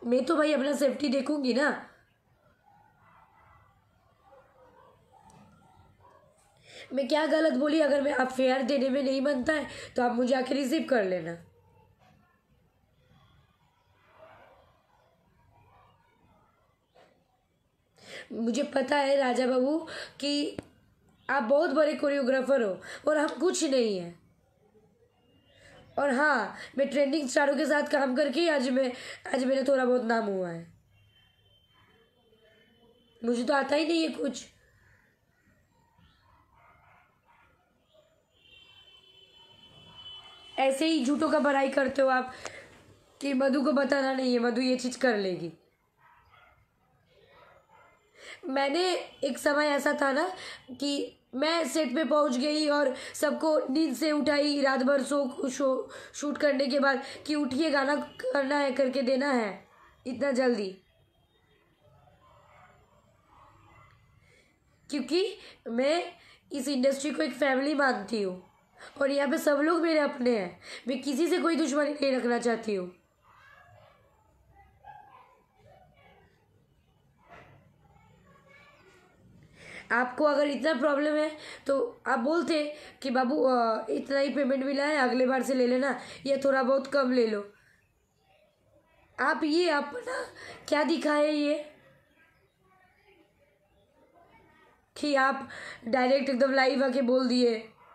मैं तो भाई अपना सेफ्टी देखूंगी ना। मैं क्या गलत बोली? अगर मैं आप फेयर देने में नहीं बनता है तो आप मुझे आके रिसीव कर लेना। मुझे पता है राजा बाबू कि आप बहुत बड़े कोरियोग्राफर हो और हम कुछ नहीं है। और हाँ, मैं ट्रेंडिंग स्टारों के साथ काम करके आज मेरा थोड़ा बहुत नाम हुआ है। मुझे तो आता ही नहीं है कुछ। ऐसे ही झूठों का बड़ाई करते हो आप कि मधु को बताना नहीं है, मधु ये चीज कर लेगी। मैंने एक समय ऐसा था ना कि मैं सेट पे पहुंच गई और सबको नींद से उठाई रात भर शूट करने के बाद कि उठिए गाना करना है, करके देना है इतना जल्दी। क्योंकि मैं इस इंडस्ट्री को एक फैमिली मानती हूँ और यहाँ पे सब लोग मेरे अपने हैं। मैं किसी से कोई दुश्मनी नहीं रखना चाहती हूँ। आपको अगर इतना प्रॉब्लम है तो आप बोलते कि बाबू इतना ही पेमेंट मिला है, अगले बार से ले लेना, या थोड़ा बहुत कम ले लो। आप ये अपना क्या दिखाए ये कि आप डायरेक्ट एकदम लाइव आके बोल दिए।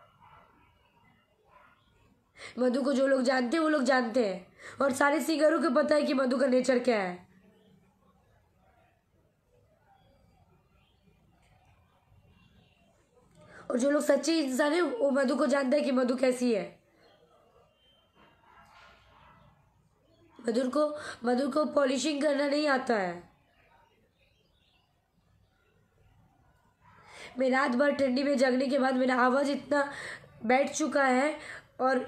मधु को जो लोग जानते हैं वो लोग जानते हैं और सारे सिंगरों को पता है कि मधु का नेचर क्या है। और जो लोग सच्चे इंसान है वो मधु को जानता है कि मधु कैसी है। मधुर को पॉलिशिंग करना नहीं आता है। मैं रात भर ठंडी में जगने के बाद मेरा आवाज इतना बैठ चुका है और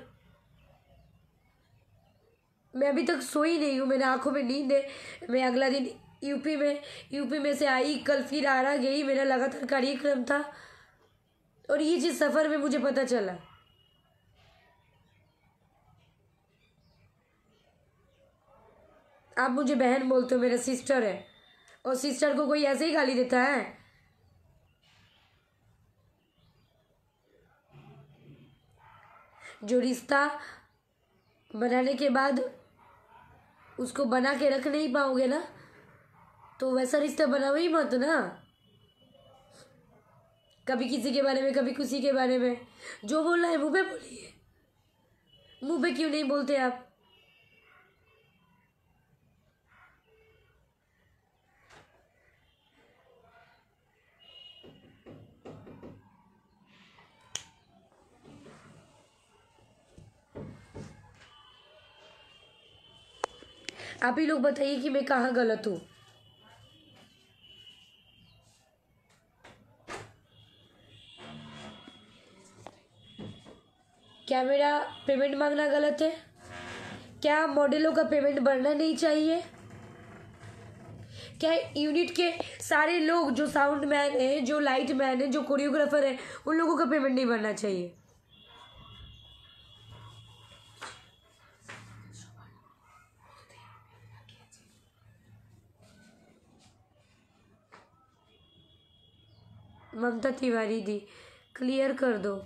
मैं अभी तक सोई नहीं हूँ। मेरे आंखों में नींद है। मैं अगला दिन यूपी में से आई, कल फिर आरा गई, मेरा लगातार कार्यक्रम था और ये चीज सफर में मुझे पता चला। आप मुझे बहन बोलते हो, मेरा सिस्टर है और सिस्टर को कोई ऐसे ही गाली देता है? जो रिश्ता बनाने के बाद उसको बना के रख नहीं पाओगे ना, तो वैसा रिश्ता बनाओ ही मत ना। कभी किसी के बारे में, कभी किसी के बारे में। जो बोलना है मुंह पे बोलिए। मुंह पे क्यों नहीं बोलते आप? आप ही लोग बताइए कि मैं कहाँ गलत हूँ। क्या मेरा पेमेंट मांगना गलत है? क्या मॉडलों का पेमेंट बढ़ना नहीं चाहिए? क्या यूनिट के सारे लोग, जो साउंड मैन है, जो लाइट मैन है, जो कोरियोग्राफर है, उन लोगों का पेमेंट नहीं बढ़ना चाहिए? ममता तिवारी दी, क्लियर कर दो।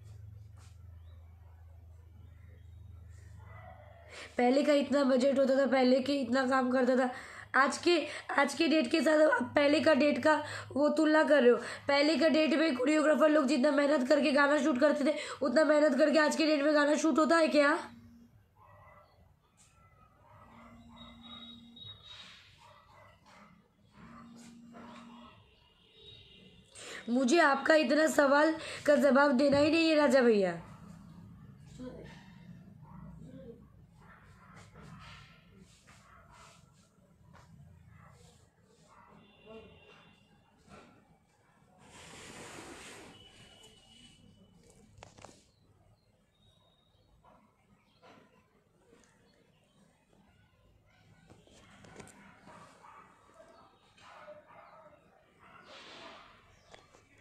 पहले का इतना बजट होता था, पहले के इतना काम करता था। आज के डेट के साथ आप पहले का डेट का वो तुलना कर रहे हो। पहले का डेट में कोरियोग्राफर लोग जितना मेहनत करके गाना शूट करते थे, उतना मेहनत करके आज के डेट में गाना शूट होता है क्या? मुझे आपका इतना सवाल का जवाब देना ही नहीं है राजा भैया।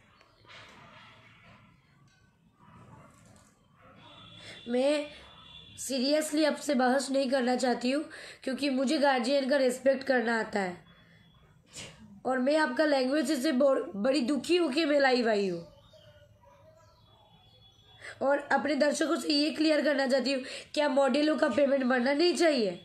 मैं सीरियसली आपसे बहस नहीं करना चाहती हूँ, क्योंकि मुझे गार्जियन का रिस्पेक्ट करना आता है और मैं आपका लैंग्वेज से बड़ी दुखी होके मैं लाइव आई हूँ और अपने दर्शकों से ये क्लियर करना चाहती हूँ, क्या मॉडलों का पेमेंट बढ़ना नहीं चाहिए?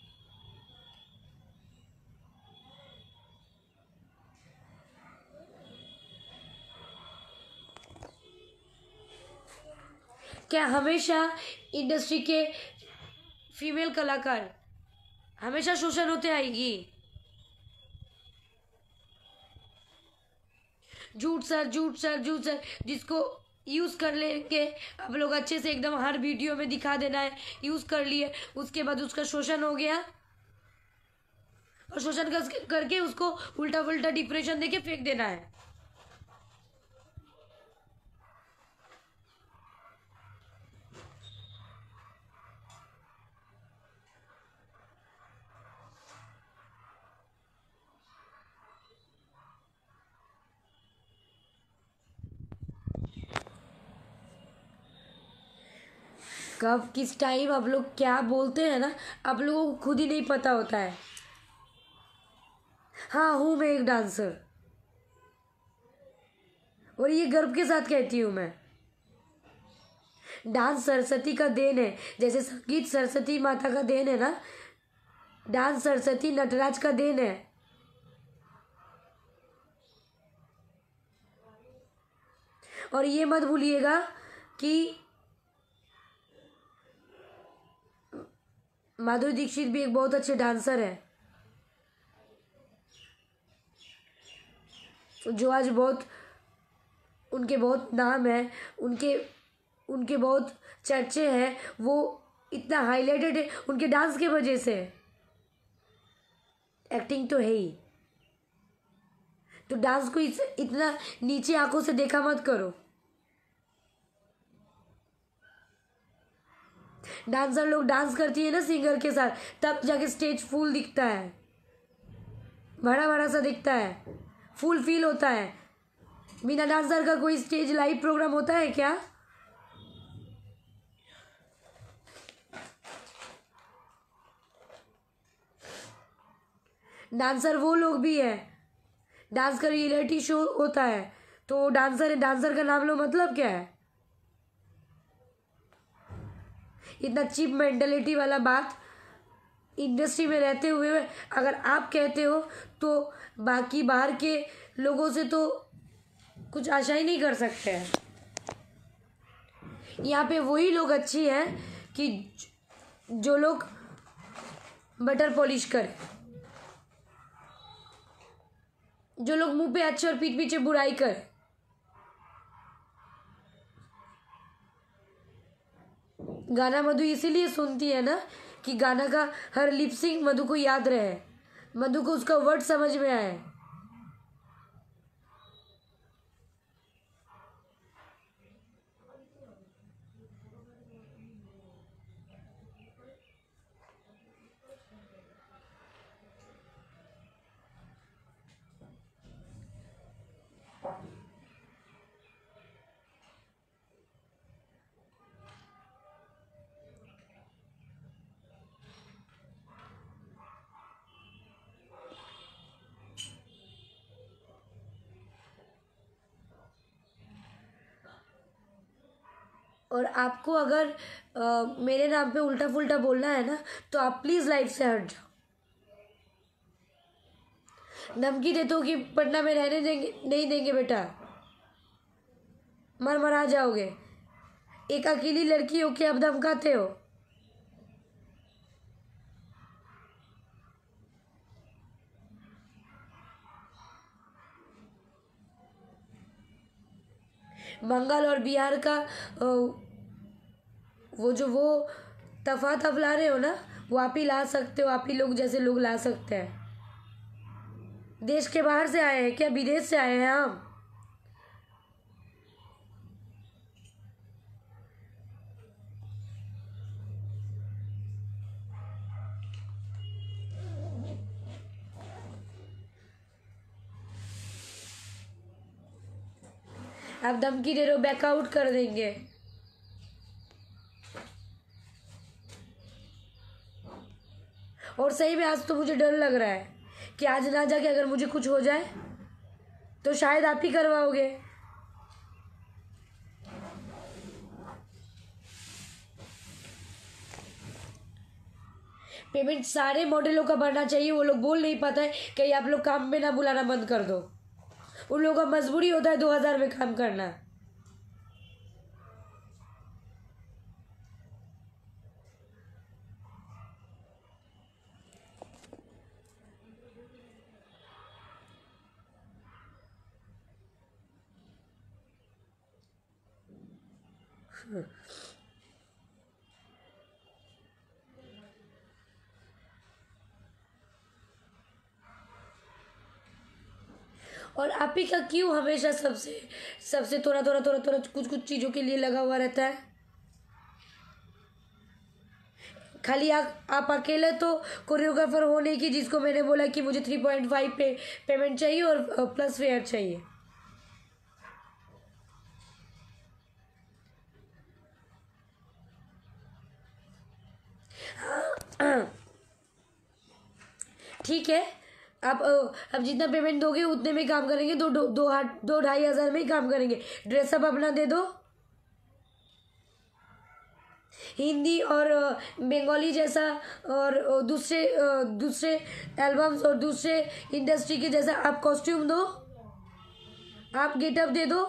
क्या हमेशा इंडस्ट्री के फीमेल कलाकार हमेशा शोषण होते आएगी? झूठ सर, झूठ सर, झूठ सर, जिसको यूज़ कर लेंगे आप लोग अच्छे से एकदम हर वीडियो में दिखा देना है यूज़ कर लिए, उसके बाद उसका शोषण हो गया और शोषण करके उसको उल्टा पुल्टा डिप्रेशन देके फेंक देना है। कब किस टाइम आप लोग क्या बोलते हैं ना, आप लोगों को खुद ही नहीं पता होता है। हाँ, हूँ मैं एक डांसर और ये गर्व के साथ कहती हूँ मैं। डांस सरस्वती का देन है, जैसे संगीत सरस्वती माता का देन है ना, डांस सरस्वती नटराज का देन है। और ये मत भूलिएगा कि माधुरी दीक्षित भी एक बहुत अच्छे डांसर है, जो आज उनके बहुत नाम है, उनके उनके बहुत चर्चे हैं, वो इतना हाईलाइटेड है उनके डांस के वजह से। एक्टिंग तो है ही, तो डांस को इतना नीचे आंखों से देखा मत करो। डांसर लोग डांस करती है ना सिंगर के साथ, तब जाके स्टेज फुल दिखता है, बड़ा बड़ा सा दिखता है, फुल फील होता है। बिना डांसर का कोई स्टेज लाइव प्रोग्राम होता है क्या? डांसर वो लोग भी है, डांस का रियलिटी शो होता है तो वो डांसर है, डांसर का नाम लो, मतलब क्या है? इतना चीप मेंटेलिटी वाला बात इंडस्ट्री में रहते हुए अगर आप कहते हो तो बाकी बाहर के लोगों से तो कुछ आशा ही नहीं कर सकते हैं। यहाँ पे वही लोग अच्छी हैं कि जो लोग बटर पॉलिश करें, जो लोग मुंह पे अच्छे और पीठ पीछे बुराई करें। गाना मधु इसीलिए सुनती है ना कि गाना का हर लिपसिंग मधु को याद रहे, मधु को उसका वर्ड समझ में आए। और आपको अगर मेरे नाम पे उल्टा फुल्टा बोलना है ना, तो आप प्लीज़ लाइफ से हट जाओ। धमकी देते हो कि पटना में रहने देंगे, नहीं देंगे बेटा, मरा जाओगे। एक अकेली लड़की हो के आप धमकाते हो। बंगाल और बिहार का वो तफात आप ला रहे हो ना, वो आप ही ला सकते हो, आप ही लोग जैसे लोग ला सकते हैं। देश के बाहर से आए हैं क्या? विदेश से आए हैं हम। आप धमकी दे रहे हो, बैकआउट कर देंगे। और सही में आज तो मुझे डर लग रहा है कि आज ना जाके अगर मुझे कुछ हो जाए तो शायद आप ही करवाओगे। पेमेंट सारे मॉडलों का बढ़ना चाहिए। वो लोग बोल नहीं पाता है कि आप लोग काम में ना बुलाना बंद कर दो। उन लोगों का मजबूरी होता है 2000 में काम करना। और आप ही का क्यों हमेशा सबसे सबसे थोड़ा थोड़ा थोड़ा थोड़ा कुछ कुछ चीज़ों के लिए लगा हुआ रहता है। खाली आप अकेले तो कोरियोग्राफर होने की, जिसको मैंने बोला कि मुझे 3.5 पे पेमेंट चाहिए और प्लस फेयर चाहिए। ठीक है, आप अब जितना पेमेंट दोगे उतने में काम करेंगे। दो ढाई हज़ार में ही काम करेंगे। ड्रेसअप अपना दे दो। हिंदी और बंगाली जैसा और दूसरे दूसरे एल्बम्स और दूसरे इंडस्ट्री के जैसा आप कॉस्ट्यूम दो, आप गेटअप दे दो।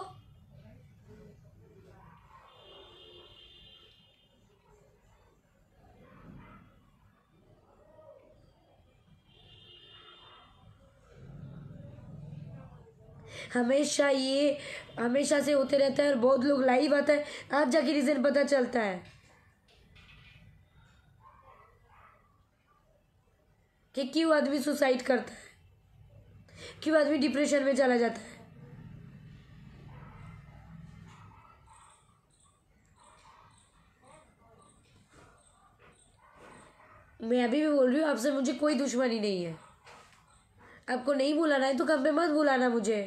हमेशा से होते रहता है और बहुत लोग लाइव आता है, आज जाके रीजन पता चलता है कि क्यों आदमी सुसाइड करता है, क्यों आदमी डिप्रेशन में चला जाता है। मैं अभी भी बोल रही हूँ आपसे, मुझे कोई दुश्मनी नहीं है। आपको नहीं बुलाना है तो कम पे मत बुलाना मुझे।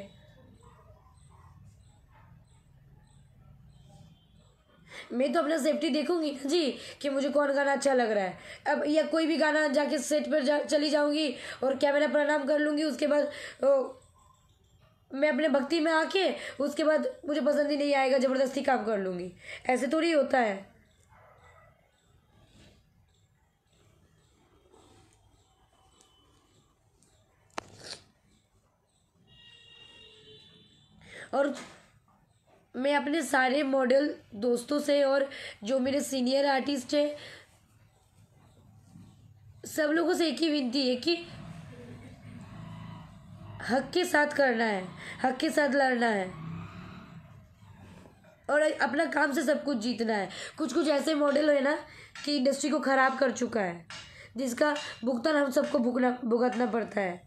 मैं तो अपना सेफ्टी देखूंगी ना जी, कि मुझे कौन गाना अच्छा लग रहा है। अब या कोई भी गाना जाके सेट पर चली जाऊंगी और कैमरा प्रणाम कर लूंगी, उसके बाद मैं अपने भक्ति में आके उसके बाद मुझे पसंद ही नहीं आएगा, जबरदस्ती काम कर लूंगी। ऐसे थोड़ी होता है। और मैं अपने सारे मॉडल दोस्तों से और जो मेरे सीनियर आर्टिस्ट हैं सब लोगों से एक ही विनती है कि हक के साथ करना है, हक के साथ लड़ना है और अपना काम से सब कुछ जीतना है। कुछ कुछ ऐसे मॉडल है ना कि इंडस्ट्री को खराब कर चुका है, जिसका भुगतान हम सबको भुगतना पड़ता है।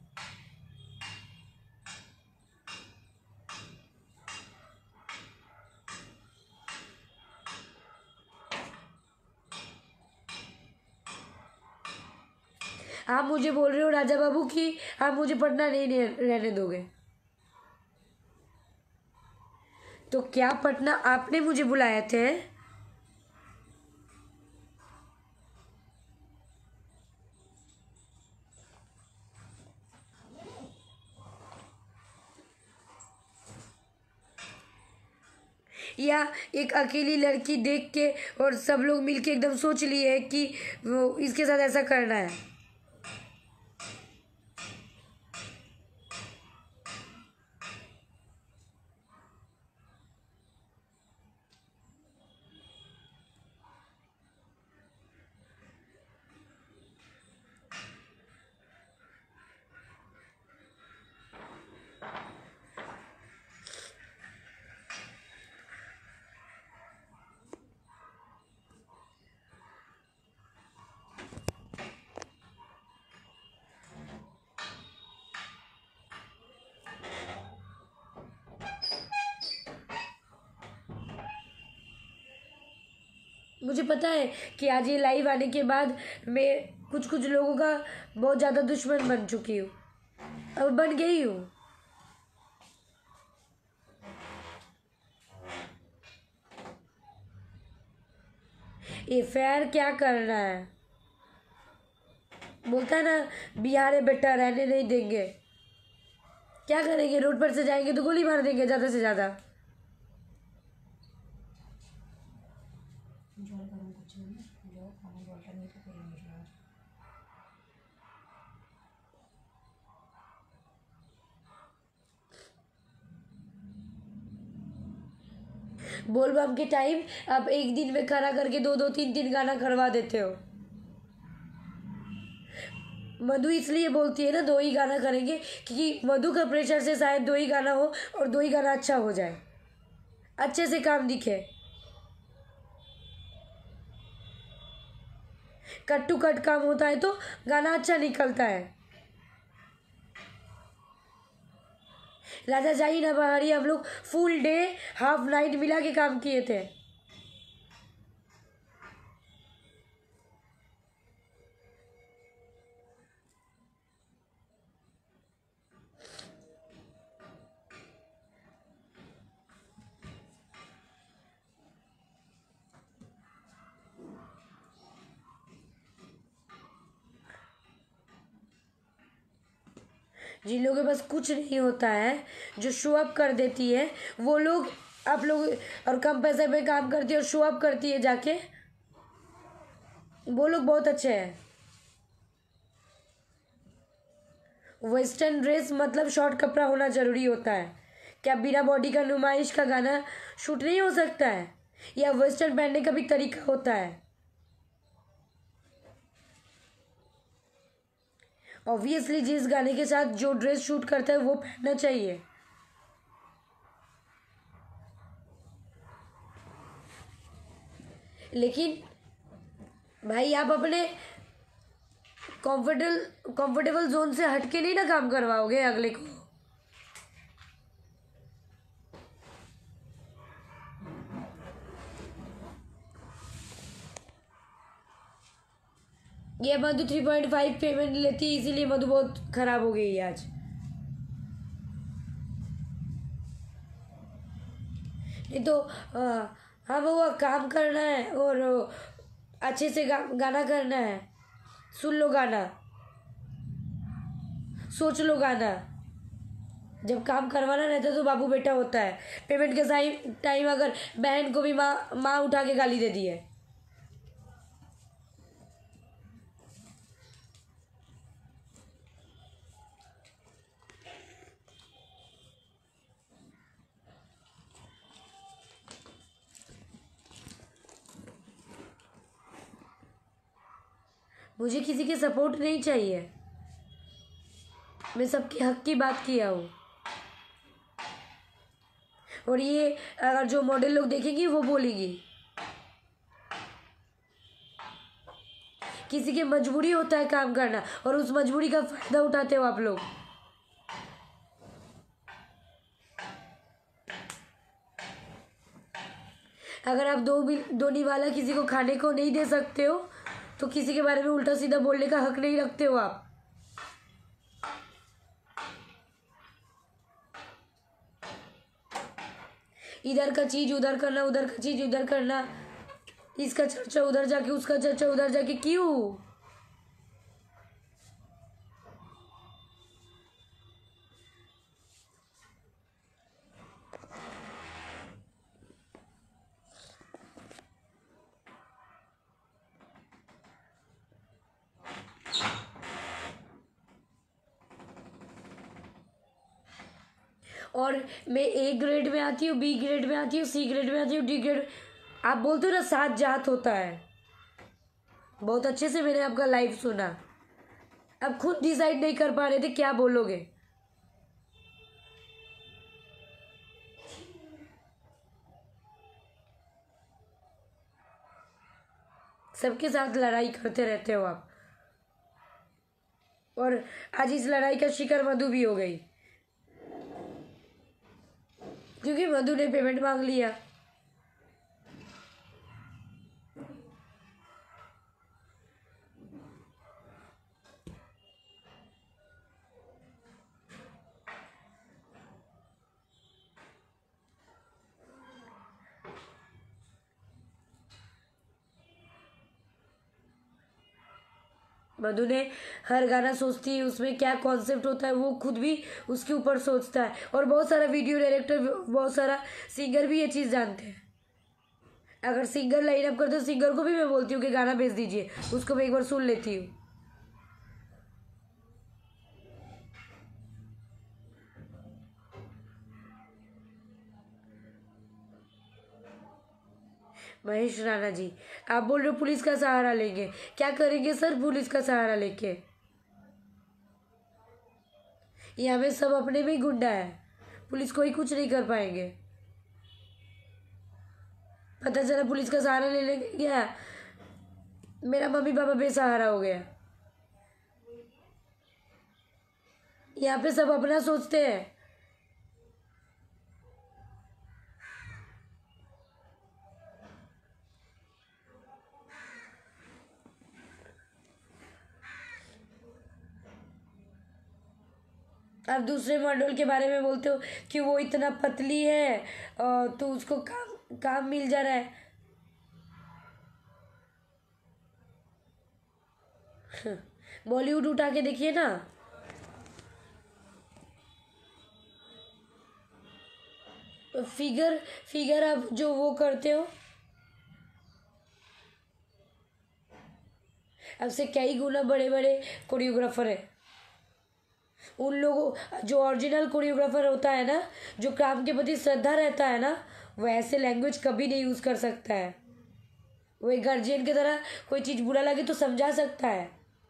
आप मुझे बोल रहे हो राजा बाबू कि आप मुझे पटना नहीं रहने दोगे, तो क्या पटना आपने मुझे बुलाए थे? या एक अकेली लड़की देख के और सब लोग मिलके एकदम सोच लिए है कि वो इसके साथ ऐसा करना है? मुझे पता है कि आज ये लाइव आने के बाद मैं कुछ कुछ लोगों का बहुत ज़्यादा दुश्मन बन चुकी हूँ, अब बन गई हूँ। ये फेयर क्या करना है? बोलता है ना, बिहार है बेटा, रहने नहीं देंगे। क्या करेंगे, रोड पर से जाएंगे तो गोली मार देंगे ज़्यादा से ज़्यादा। बोल बम के टाइम आप एक दिन में खड़ा करके दो दो तीन तीन गाना करवा देते हो। मधु इसलिए बोलती है ना दो ही गाना करेंगे, क्योंकि मधु का प्रेशर से शायद दो ही गाना हो और दो ही गाना अच्छा हो जाए, अच्छे से काम दिखे। कट टू कट काम होता है तो गाना अच्छा निकलता है। राजा जाई ना बहारी हम लोग फुल डे हाफ नाइट मिला के काम किए थे। जिन लोगों के पास कुछ नहीं होता है, जो शो अप कर देती है, वो लोग, आप लोग, और कम पैसे में काम करती है और शो अप करती है जाके, वो लोग बहुत अच्छे हैं। वेस्टर्न ड्रेस मतलब शॉर्ट कपड़ा होना ज़रूरी होता है। क्या बिना बॉडी का नुमाइश का गाना शूट नहीं हो सकता है? या वेस्टर्न पहनने का भी तरीका होता है। ऑब्वियसली जिस गाने के साथ जो ड्रेस शूट करता है वो पहनना चाहिए। लेकिन भाई आप अपने कंफर्टेबल जोन से हट के नहीं ना काम करवाओगे अगले को। ये मधु 3.5 पेमेंट लेती है, इसीलिए मधु बहुत खराब हो गई है आज। नहीं तो हाँ वो काम करना है और अच्छे से गाना करना है। सुन लो गाना, सोच लो गाना। जब काम करवाना रहता है तो बाबू बेटा होता है। पेमेंट के टाइम अगर बहन को भी माँ उठा के गाली दे दी है। मुझे किसी की सपोर्ट नहीं चाहिए, मैं सबके हक की बात किया हूँ। और ये अगर जो मॉडल लोग देखेंगी वो बोलेगी, किसी की मजबूरी होता है काम करना और उस मजबूरी का फायदा उठाते हो आप लोग। अगर आप दो निवाला किसी को खाने को नहीं दे सकते हो तो किसी के बारे में उल्टा सीधा बोलने का हक नहीं रखते हो आप। इधर का चीज उधर करना, उधर का चीज उधर करना, इसका चर्चा उधर जाके, उसका चर्चा उधर जाके, क्यों? और मैं ए ग्रेड में आती हूँ, बी ग्रेड में आती हूँ, सी ग्रेड में आती हूँ, डी ग्रेड। आप बोलते हो ना 7 जात होता है। बहुत अच्छे से मैंने आपका लाइव सुना। अब खुद डिसाइड नहीं कर पा रहे थे क्या बोलोगे। सबके साथ लड़ाई करते रहते हो आप, और आज इस लड़ाई का शिकार मधु भी हो गई, क्योंकि मधु ने पेमेंट मांग लिया। मधु ने हर गाना सोचती है उसमें क्या कॉन्सेप्ट होता है, वो खुद भी उसके ऊपर सोचता है। और बहुत सारा वीडियो डायरेक्टर, बहुत सारा सिंगर भी ये चीज़ जानते हैं। अगर सिंगर लाइन अप करते तो सिंगर को भी मैं बोलती हूँ कि गाना भेज दीजिए, उसको मैं एक बार सुन लेती हूँ। महेश राणा जी, आप बोल रहे हो पुलिस का सहारा लेंगे, क्या करेंगे सर पुलिस का सहारा लेके? यहाँ में सब अपने में ही गुंडा है, पुलिस कोई कुछ नहीं कर पाएंगे। पता चला पुलिस का सहारा लेने गया, मेरा मम्मी पापा बेसहारा हो गया। यहाँ पे सब अपना सोचते हैं। आप दूसरे मॉडल के बारे में बोलते हो कि वो इतना पतली है तो उसको काम काम मिल जा रहा है। बॉलीवुड उठा के देखिए ना, फिगर फिगर आप जो वो करते हो, आपसे कई गुना बड़े बड़े कोरियोग्राफर है। उन लोगों जो ओरिजिनल कोरियोग्राफर होता है ना, जो काम के प्रति श्रद्धा रहता है ना, वो ऐसे लैंग्वेज कभी नहीं यूज कर सकता है। वो एक गार्जियन की तरह कोई चीज बुरा लगे तो समझा सकता है।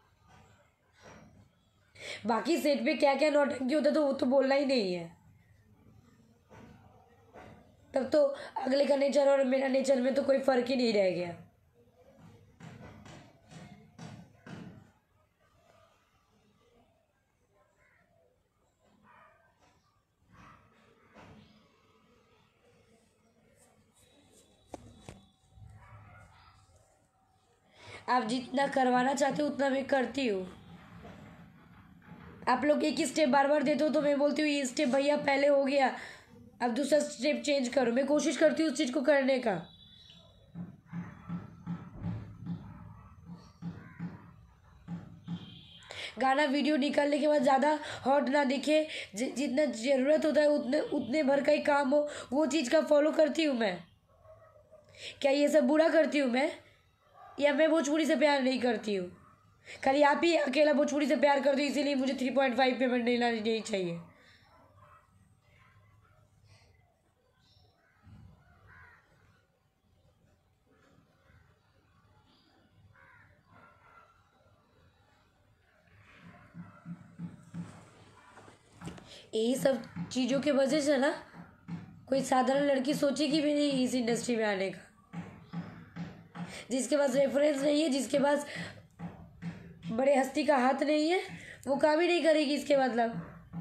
बाकी सेट पे क्या क्या नौटंकी होता है तो वो तो बोलना ही नहीं है। तब तो अगले का नेचर और मेरा नेचर में तो कोई फर्क ही नहीं रह गया। आप जितना करवाना चाहते हो उतना मैं करती हूँ। आप लोग एक ही स्टेप बार बार देते हो तो मैं बोलती हूँ ये स्टेप भैया पहले हो गया, अब दूसरा स्टेप चेंज करो। मैं कोशिश करती हूँ उस चीज़ को करने का। गाना वीडियो निकालने के बाद ज़्यादा हॉट ना दिखे, जितना ज़रूरत होता है उतने उतने भर का ही काम हो, वो चीज़ का फॉलो करती हूँ मैं। क्या ये सब बुरा करती हूँ मैं? या मैं भोजपुरी से प्यार नहीं करती हूँ? खाली आप ही अकेला भोजपुरी से प्यार करते हो इसीलिए मुझे 3.5 पेमेंट नहीं लानी नहीं चाहिए। यही सब चीज़ों के वजह से ना कोई साधारण लड़की सोचेगी भी नहीं इस इंडस्ट्री में आने का। जिसके पास रेफरेंस नहीं है, जिसके पास बड़े हस्ती का हाथ नहीं है, वो काम ही नहीं करेगी इसके मतलब।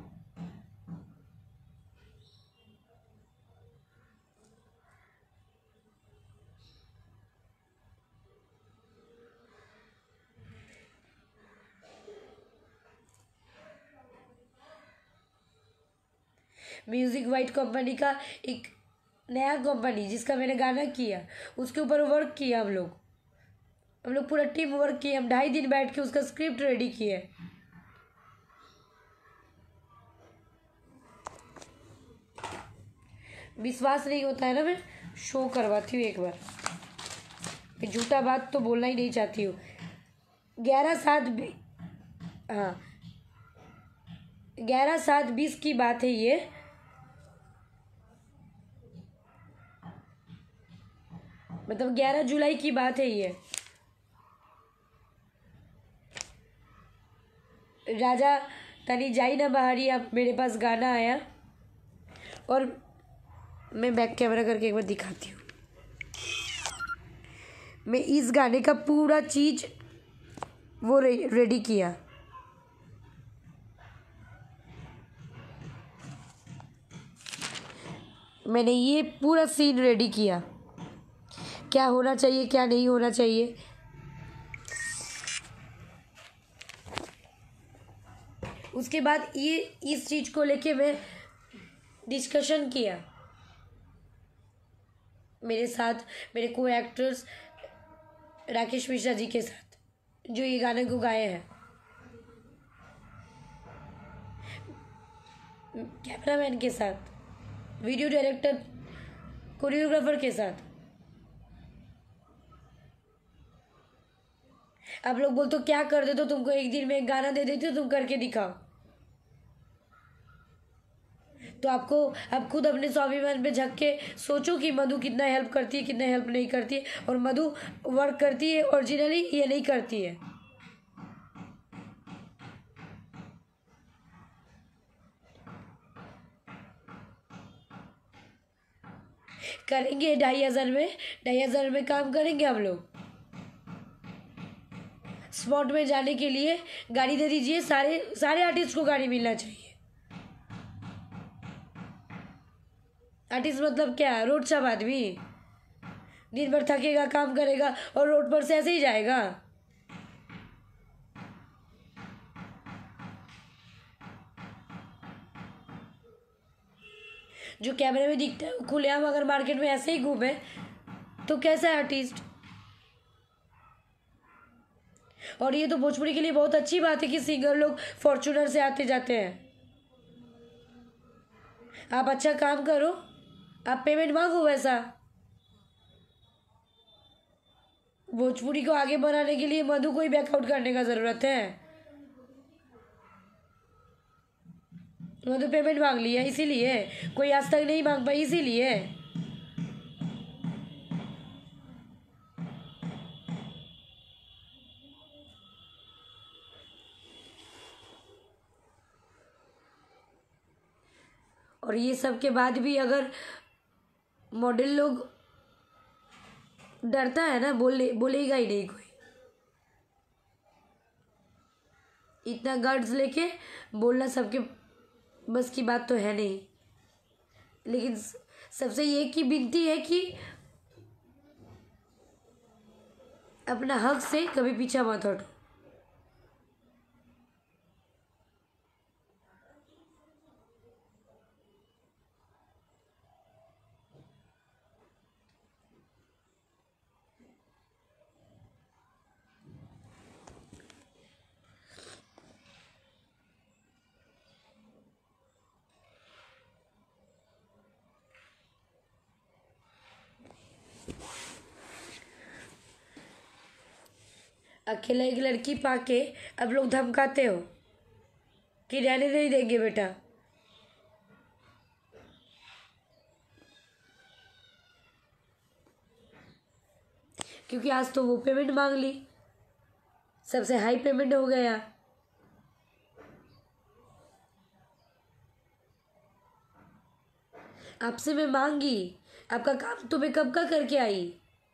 म्यूजिक वाइट कंपनी का एक नया कंपनी जिसका मैंने गाना किया, उसके ऊपर वर्क किया हम लोग पूरा टीम वर्क किया। हम 2.5 दिन बैठ के उसका स्क्रिप्ट रेडी किए। विश्वास नहीं होता है ना, मैं शो करवाती हूँ एक बार। मैं झूठा बात तो बोलना ही नहीं चाहती हूँ। 11/7 हाँ 11/7/20 की बात है ये। मतलब 11 जुलाई की बात है ये। राजा तनी जाई ना बाहरी, अब मेरे पास गाना आया और मैं बैक कैमरा करके एक बार दिखाती हूँ। मैं इस गाने का पूरा चीज वो रेडी किया। मैंने ये पूरा सीन रेडी किया, क्या होना चाहिए क्या नहीं होना चाहिए। उसके बाद ये इस चीज़ को लेके मैं डिस्कशन किया मेरे साथ, मेरे को एक्टर्स राकेश मिश्रा जी के साथ। जो ये गाने को गाए हैं, कैमरामैन के साथ, वीडियो डायरेक्टर, कोरियोग्राफर के साथ। आप लोग बोल तो क्या कर दे, तो तुमको एक दिन में एक गाना दे देती हो, तुम करके दिखाओ। तो आपको, आप खुद अपने स्वाभिमान पे झक के सोचो कि मधु कितना हेल्प करती है, कितना हेल्प नहीं करती है। और मधु वर्क करती है ओरिजिनली, ये नहीं करती है। करेंगे 2,500 में, 2,500 में काम करेंगे हम लोग। स्पॉट में जाने के लिए गाड़ी दे दीजिए, सारे सारे आर्टिस्ट को गाड़ी मिलना चाहिए। आर्टिस्ट मतलब क्या, रोड शॉप आदमी दिन भर थकेगा, काम करेगा और रोड पर से ऐसे ही जाएगा। जो कैमरे में दिखता है खुलेआम अगर मार्केट में ऐसे ही घूमे तो कैसा है आर्टिस्ट। और ये तो भोजपुरी के लिए बहुत अच्छी बात है कि सिंगर लोग फॉर्च्यूनर से आते जाते हैं। आप अच्छा काम करो, आप पेमेंट मांगो वैसा। भोजपुरी को आगे बढ़ाने के लिए मधु को ही बैकआउट करने का ज़रूरत है। मधु पेमेंट मांग लिया इसीलिए, कोई आज तक नहीं मांग पाई इसीलिए। और ये सब के बाद भी अगर मॉडल लोग डरता है ना, बोलेगा ही नहीं कोई। इतना गर्ड्स लेके बोलना सबके बस की बात तो है नहीं। लेकिन सबसे ये की विनती है कि अपना हक से कभी पीछा मत हटो। अकेला एक लड़की पाके अब लोग धमकाते हो कि रहने नहीं देंगे बेटा। क्योंकि आज तो वो पेमेंट मांग ली, सबसे हाई पेमेंट हो गया। आपसे मैं मांगी, आपका काम तो मैं कब का करके आई।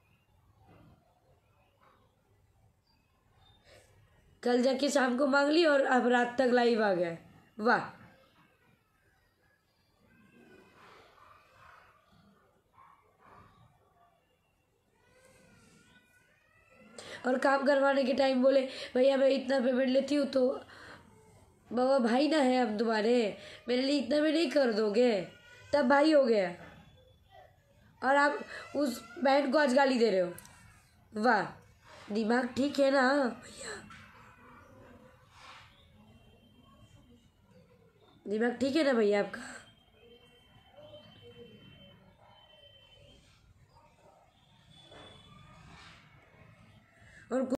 कल जाके शाम को मांग ली और अब रात तक लाइव आ गया। वाह। और काम करवाने के टाइम बोले भैया मैं इतना पेमेंट लेती हूँ, तो बाबा भाई ना है अब तुम्हारे, मेरे लिए इतना में नहीं कर दोगे, तब भाई हो गया। और आप उस बैंड को आज गाली दे रहे हो। वाह, दिमाग ठीक है ना भैया, दिमाग ठीक है ना भैया आपका। और